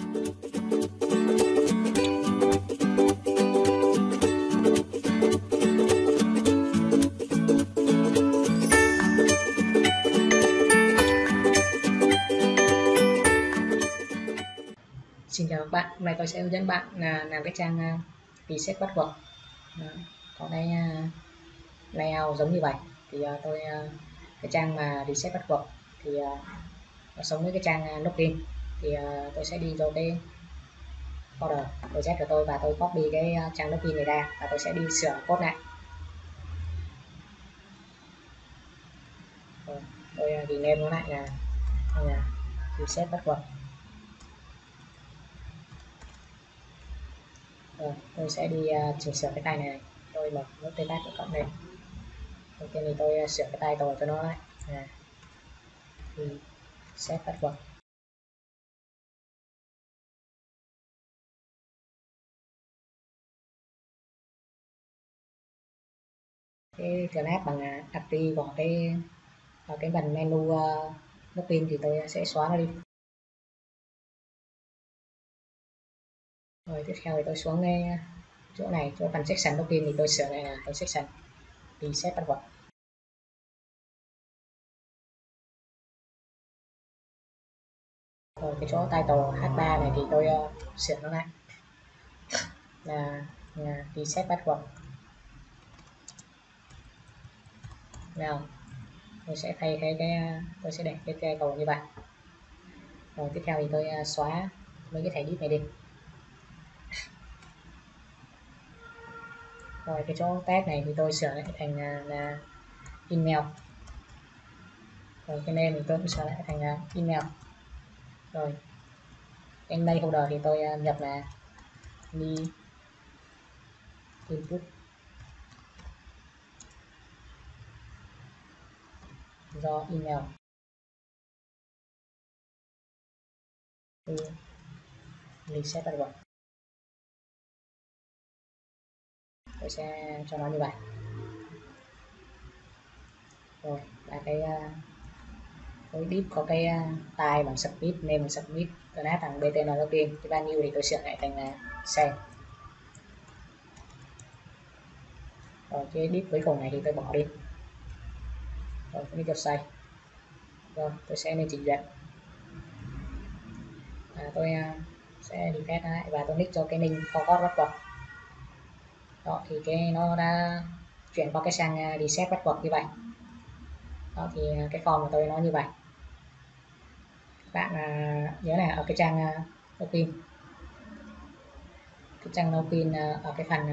Xin chào các bạn, hôm nay tôi sẽ hướng dẫn bạn làm cái trang reset password. Có cái layout giống như vậy. Thì cái trang mà reset password thì nó giống với cái trang login. Thì tôi sẽ đi cho cái folder project của tôi và tôi copy cái trang login này ra và tôi sẽ đi sửa code lại. Tôi rename nó lại là reset password. Rồi, tôi sẽ đi chỉnh sửa cái tay này. Tôi mở nút Notepad của cộng lên. Đầu tiên thì tôi sửa cái title cho nó lại thì set password. Cái grab bằng API của cái phần menu login thì tôi sẽ xóa nó đi. Rồi tiếp theo thì tôi xuống cái chỗ này, chỗ phần section login thì tôi sửa lại là cái section reset password. Rồi cái chỗ title H3 này thì tôi sửa nó lại là reset password. Nào tôi sẽ thay tôi sẽ để cái cầu như vậy. Rồi tiếp theo thì tôi xóa mấy cái thẻ disk này đi. Rồi cái chỗ tag này thì tôi sửa lại thành là email. Rồi cái name thì tôi cũng sửa lại thành email. Rồi cái mail folder thì tôi nhập là đi input do email reset password. Tôi sẽ cho nó như vậy. Rồi là cái div có cái tay bằng submit, name bằng submit, class bằng btn login. Cái value thì tôi sửa lại thành là send. Rồi cái div cuối cùng này thì tôi bỏ đi. Rồi tôi cho save. Rồi tôi sẽ lên trình duyệt. Tôi sẽ reset lại và tôi nick cho cái link forgot password. Đó thì cái nó đã chuyển qua cái sang reset password như vậy. Đó thì cái form của tôi nó như vậy. Các bạn nhớ là ở cái trang login, ở cái phần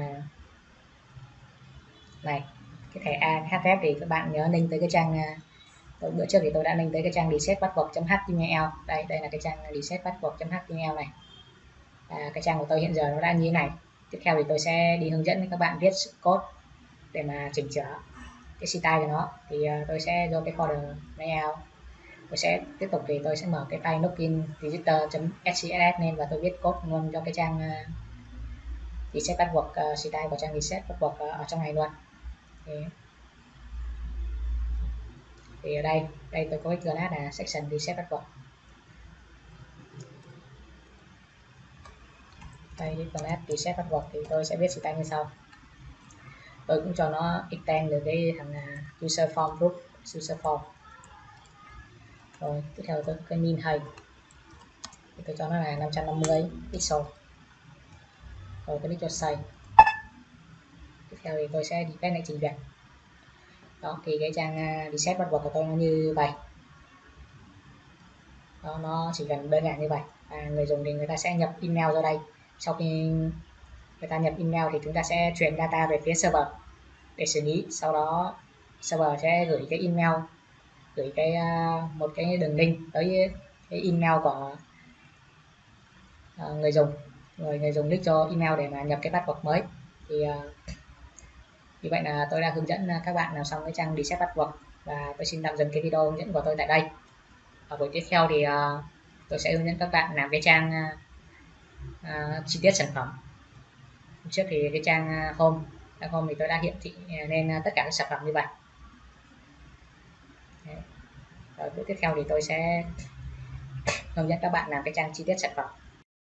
này, cái thẻ AHF thì các bạn nhớ link tới cái trang bữa trước thì tôi đã link tới cái trang reset password.html. Đây là cái trang reset password.html này. Cái trang của tôi hiện giờ nó đã như thế này. Tiếp theo thì tôi sẽ đi hướng dẫn các bạn viết code để mà chỉnh sửa cái style của nó. Thì tôi sẽ vô cái folder layout, tôi sẽ tiếp tục thì tôi sẽ mở cái file login register.scss lên và tôi viết code luôn cho cái trang reset password, style của trang reset password ở trong này luôn. Thì ở đây tôi có cái class là section reset password. Đây cái class reset password thì tôi sẽ viết style như sau. Tôi cũng cho nó extend được cái thằng user form group user form. Rồi tiếp theo tôi cái min height thì tôi cho nó là 550 pixel. Rồi tôi click cho save. Tiếp theo thì tôi sẽ đi cái này trình duyệt. Đó thì cái trang reset password của tôi nó như vậy. Đó, nó chỉ cần đơn giản như vậy. Người dùng thì người ta sẽ nhập email ra đây. Sau khi người ta nhập email thì chúng ta sẽ truyền data về phía server để xử lý. Sau đó server sẽ gửi cái email, gửi một cái đường link tới cái email của người dùng. Rồi người dùng click cho email để mà nhập cái password mới. Thì như vậy là tôi đã hướng dẫn các bạn làm xong cái trang reset password và tôi xin tạm dừng cái video hướng dẫn của tôi tại đây. Ở buổi tiếp theo thì tôi sẽ hướng dẫn các bạn làm cái trang chi tiết sản phẩm. Trước thì cái trang home thì tôi đã hiển thị nên tất cả các sản phẩm như vậy. Rồi buổi tiếp theo thì tôi sẽ hướng dẫn các bạn làm cái trang chi tiết sản phẩm.